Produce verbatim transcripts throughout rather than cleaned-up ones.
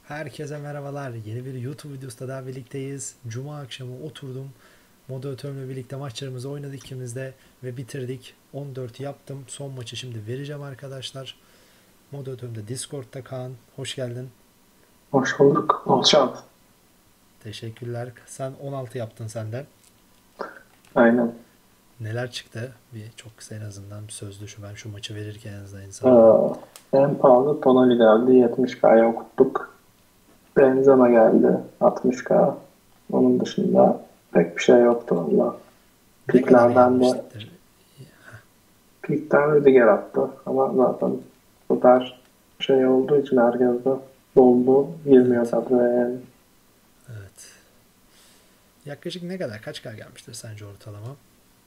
Herkese merhabalar. Yeni bir YouTube videosunda daha birlikteyiz. Cuma akşamı oturdum. Moderatörümle birlikte maçlarımızı oynadık ikimiz de ve bitirdik. on dört yaptım. Son maçı şimdi vereceğim arkadaşlar. Moderatörüm de Discord'da Kaan. Hoş geldin. Hoş bulduk. Olacağım. Teşekkürler. Sen on altı yaptın senden. Aynen. Neler çıktı? Bir çok kısa en azından bir söz düşün. Ben şu maçı verirken en azından insanlara. Ee, En pahalı Tonali geldi. yetmiş K'ya okuttuk. Benzema geldi. altmış K. Onun dışında pek bir şey yoktu valla. Ne kadar Piklerden de gelmiştir? Pikten Rüdiger attı. Ama zaten bu kadar şey olduğu için herkes de doldu. Girmiyor Evet. kadroya yani. Evet. Yaklaşık ne kadar? Kaç kadar gelmiştir sence ortalama?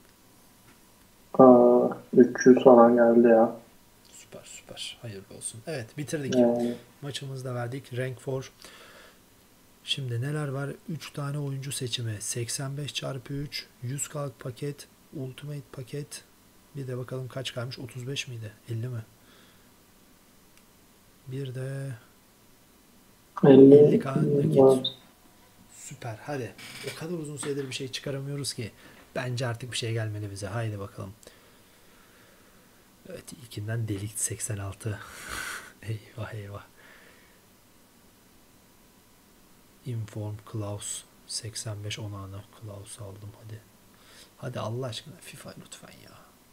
Aa, üç yüz falan geldi ya. Süper süper. Hayırlı olsun. Evet bitirdik. Yani, Maçımızı da verdik. Rank for. Şimdi neler var? üç tane oyuncu seçimi. seksen beş çarpı üç. yüz kalık paket. Ultimate paket. Bir de bakalım kaç kalmış? otuz beş miydi? elli mi? Bir de elli elli k var. nakit. Süper. Hadi. O kadar uzun süredir bir şey çıkaramıyoruz ki. Bence artık bir şey gelmeli bize. Haydi bakalım. Evet ilkinden delik seksen altı. Eyvah eyvah. Inform Klaus seksen beş onağına Klaus aldım hadi. Hadi Allah aşkına FIFA lütfen ya.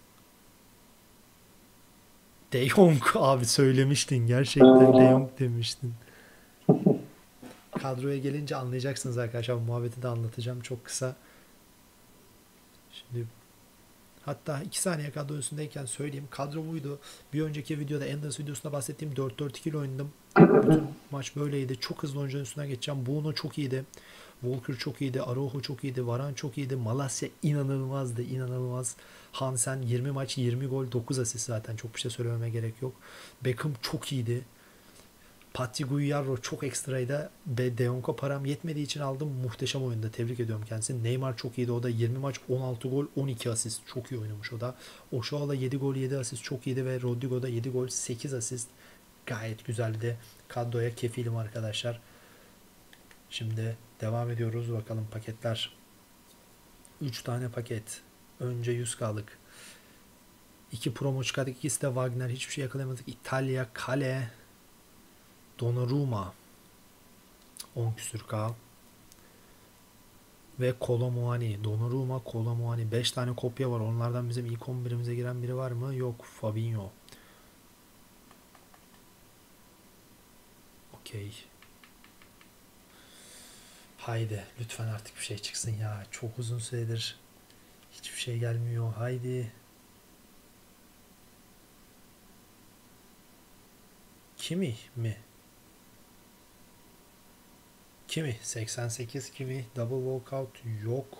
De Jong abi söylemiştin. Gerçekten De Jong Ee, demiştin. Kadroya gelince anlayacaksınız arkadaşlar. Muhabbeti de anlatacağım çok kısa. Şimdi hatta iki saniye kadro üstündeyken söyleyeyim. Kadro buydu. Bir önceki videoda Enders videosunda bahsettiğim dört dört iki ile oynadım. Bütün maç böyleydi. Çok hızlı oyuncunun üstüne geçeceğim. Bruno çok iyiydi. Walker çok iyiydi. Araujo çok iyiydi. Varane çok iyiydi. Malasya inanılmazdı. İnanılmaz. Hansen yirmi maç yirmi gol dokuz asist zaten. Çok bir şey söylememe gerek yok. Beckham çok iyiydi. Patti Guijarro çok ekstraydı. Be De Jong'a param yetmediği için aldım. Muhteşem oyunda. Tebrik ediyorum kendisini. Neymar çok iyiydi. O da yirmi maç on altı gol on iki asist. Çok iyi oynamış o da. Oşoala yedi gol yedi asist çok iyiydi ve Rodrigo da yedi gol sekiz asist. Gayet güzeldi. Kadroya kefilim arkadaşlar. Şimdi devam ediyoruz. Bakalım paketler. üç tane paket. Önce yüz kaldık. iki promo çıkardık. İkisi de Wagner. Hiçbir şey yakalayamadık. İtalya, Kale, Donnarumma. on küsür K. Ve Kolomuani. Donnarumma, Kolomuani. beş tane kopya var. Onlardan bizim ilk on birimize giren biri var mı? Yok. Fabinho. Okey. Haydi. Lütfen artık bir şey çıksın ya. Çok uzun süredir hiçbir şey gelmiyor. Haydi. Kimi mi? Kimi? seksen sekiz Kimi. Double walkout yok.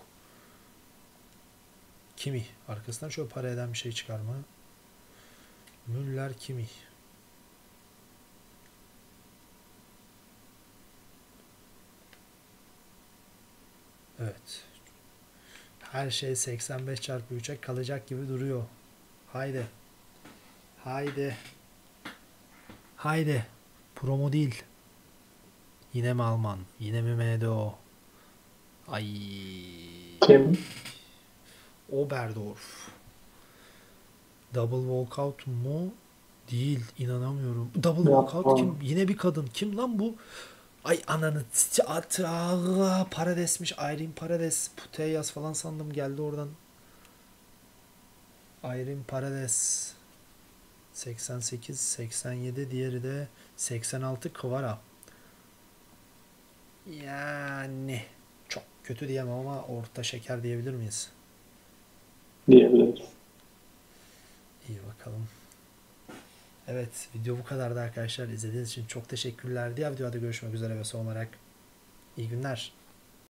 Kimi? Arkasından şöyle para eden bir şey çıkar mı? Müller Kimi. Evet. Her şey seksen beş çarpı üçe kalacak gibi duruyor. Haydi. Haydi. Haydi. Promo değil. Yine mi Alman? Yine mi M D O? Ay. Kim? Oberdorf. Double walkout mu? Değil. İnanamıyorum. Double walkout Yapma. kim? Yine bir kadın. Kim lan bu? Ay ananı at Allah Parades'miş. Irene Parades. Puteyas falan sandım geldi oradan. Irene Parades. seksen sekiz seksen yedi diğeri de seksen altı Kvara. Yani çok kötü diyemem ama orta şeker diyebilir miyiz? Diyebiliriz. İyi bakalım. Evet video bu kadardı arkadaşlar. İzlediğiniz için çok teşekkürler. Diğer videoda görüşmek üzere ve son olarak iyi günler.